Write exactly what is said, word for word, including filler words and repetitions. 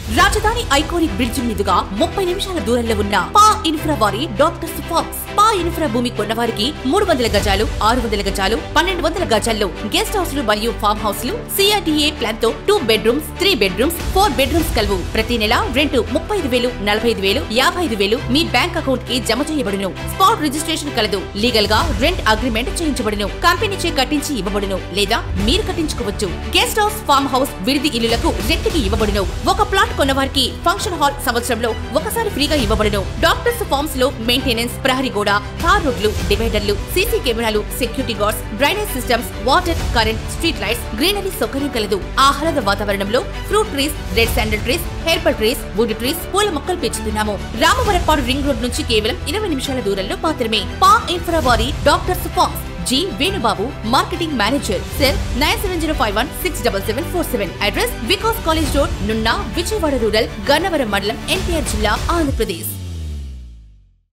రాజధాని iconic bridge మీదుగా ముప్పై నిమిషాల దూరంలో ఉన్న పా ఇన్ఫ్రా వారి డాక్టర్స్ ఫార్మ్స్. పా ఇన్ఫ్రా భూమి కొన్నవారికి మూడు వందల గజాలు, ఆరు వందల గజాలు, పన్నెండు వందల గజాల్లో గెస్ట్ హౌస్లు మరియు ఫామ్ హౌస్లు సిఆర్డీఏ ప్లాన్ తో two bedrooms, three bedrooms, four bedrooms కలవు. ప్రతి నెల రెంట్ ముప్పై ఐదు వేలు, నలభై ఐదు వేలు, యాభై ఐదు వేలు మీ బ్యాంక్ అకౌంట్ కి జమ చేయబడును. స్పాట్ రిజిస్ట్రేషన్ కలదు. లీగల్ గా రెంట్ అగ్రిమెంట్ చేయించబడును. కంపెనీచే కట్టించి ఇవ్వబడును లేదా మీరు కట్టించుకోవచ్చు. గెస్ట్ హౌస్, ఫామ్ హౌస్, విడిది ఇల్లులకు రెంట్కి ఇవ్వబడును. ఒక ప్లాట్ కొన్నవారికి ఫంక్షన్ హాల్ సంవత్సరంలో ఒకసారి ఫ్రీగా ఇవ్వబడును. డాక్టర్స్ ఫార్మ్స్ లో మెయింటెనెన్స్, ప్రహరీ గోడ, తార్ రోడ్లు, డివైడర్లు, సీసీ కెమెరాలు, security guards, drainage systems, water, current, street lights, greenery సౌకర్యం కలదు. ఆహ్లాద వాతావరణంలో fruit trees, red sandal trees, herbal trees, wood trees, పూల మొక్కలు పెంచుతున్నాము. రామవరపాడు రింగ్ రోడ్ నుంచి కేవలం ఇరవై నిమిషాల దూరంలో మాత్రమే. పా ఇన్ఫ్రా వారి doctors farms. G Venubabu, marketing manager. Cell nine seven zero five one six seven seven four seven. Address Vikas college road, Nunna, Vijayawada rural, Gannavaram మండలం, ఎన్టీఆర్ జిల్లా, ఆంధ్రప్రదేశ్.